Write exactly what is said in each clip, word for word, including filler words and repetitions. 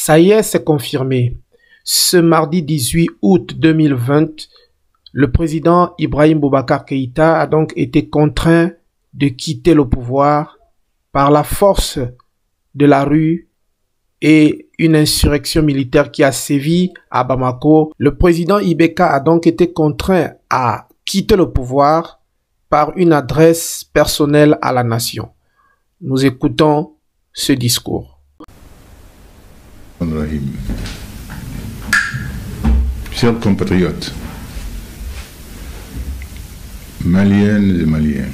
Ça y est, c'est confirmé. Ce mardi dix-huit août deux mille vingt, le président Ibrahim Boubacar Keïta a donc été contraint de quitter le pouvoir par la force de la rue et une insurrection militaire qui a sévi à Bamako. Le président Ibeka a donc été contraint à quitter le pouvoir par une adresse personnelle à la nation. Nous écoutons ce discours. Chers compatriotes, Maliennes et Maliens,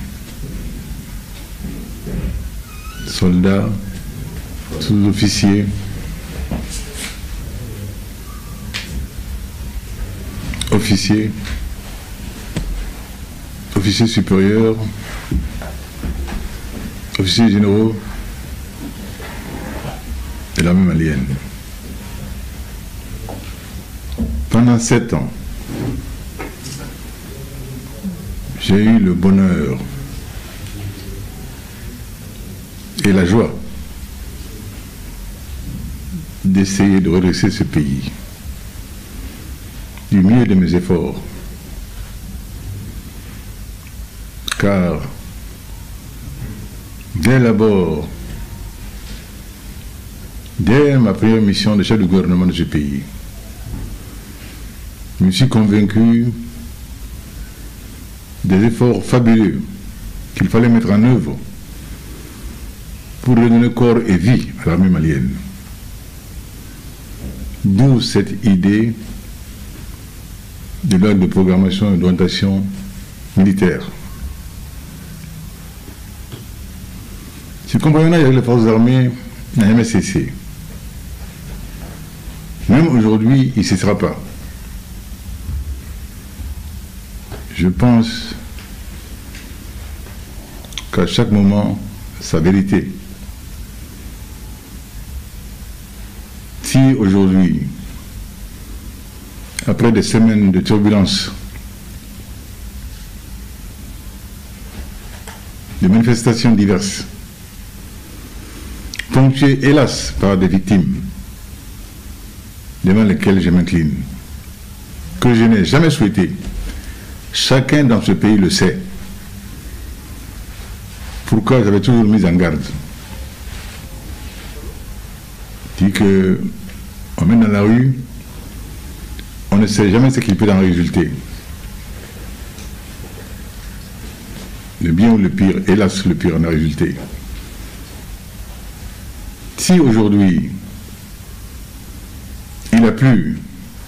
soldats, sous-officiers, officiers, officiers supérieurs, officiers généraux de l'armée malienne. Pendant sept ans, j'ai eu le bonheur et la joie d'essayer de redresser ce pays du mieux de mes efforts, car dès l'abord, dès ma première mission de chef de gouvernement de ce pays, je me suis convaincu des efforts fabuleux qu'il fallait mettre en œuvre pour redonner corps et vie à l'armée malienne. D'où cette idée de loi de programmation et d'orientation militaire. Ce compagnonnage avec les forces armées n'a jamais cessé. Même aujourd'hui, il ne cessera pas. Je pense qu'à chaque moment, sa vérité. Si aujourd'hui, après des semaines de turbulences, de manifestations diverses, ponctuées hélas par des victimes, devant lesquelles je m'incline, que je n'ai jamais souhaité, chacun dans ce pays le sait. Pourquoi j'avais toujours mis en garde. Dit que on met dans la rue, on ne sait jamais ce qu'il peut en résulter. Le bien ou le pire, hélas le pire en a résulté. Si aujourd'hui, il a plu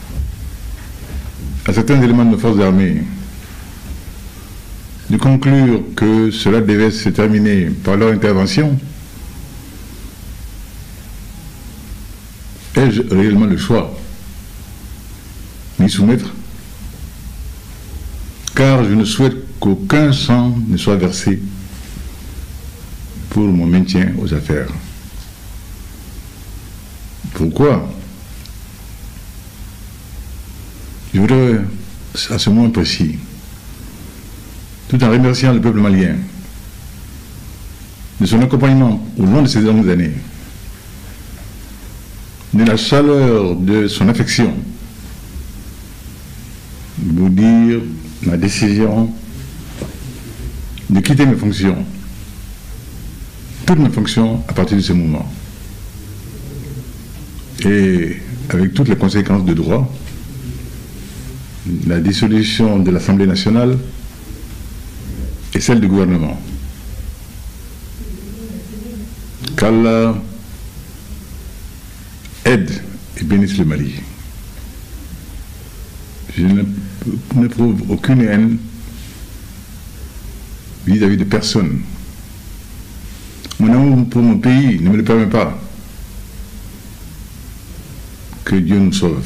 à certains éléments de nos forces armées de conclure que cela devait se terminer par leur intervention, ai-je réellement le choix m'y soumettre? Car je ne souhaite qu'aucun sang ne soit versé pour mon maintien aux affaires. Pourquoi? Je voudrais, à ce moment précis, tout en remerciant le peuple malien de son accompagnement au long de ces longues années, de la chaleur de son affection, vous dire ma décision de quitter mes fonctions, toutes mes fonctions à partir de ce moment, et avec toutes les conséquences de droit, la dissolution de l'Assemblée nationale et celle du gouvernement. Qu'Allah aide et bénisse le Mali. Je n'éprouve aucune haine vis-à-vis de personne. Mon amour pour mon pays ne me le permet pas. Que Dieu nous sauve.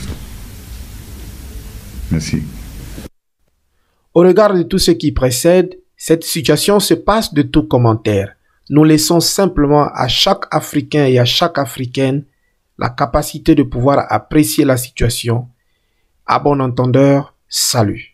Merci. Au regard de tout ce qui précède, cette situation se passe de tout commentaire. Nous laissons simplement à chaque Africain et à chaque Africaine la capacité de pouvoir apprécier la situation. À bon entendeur, salut.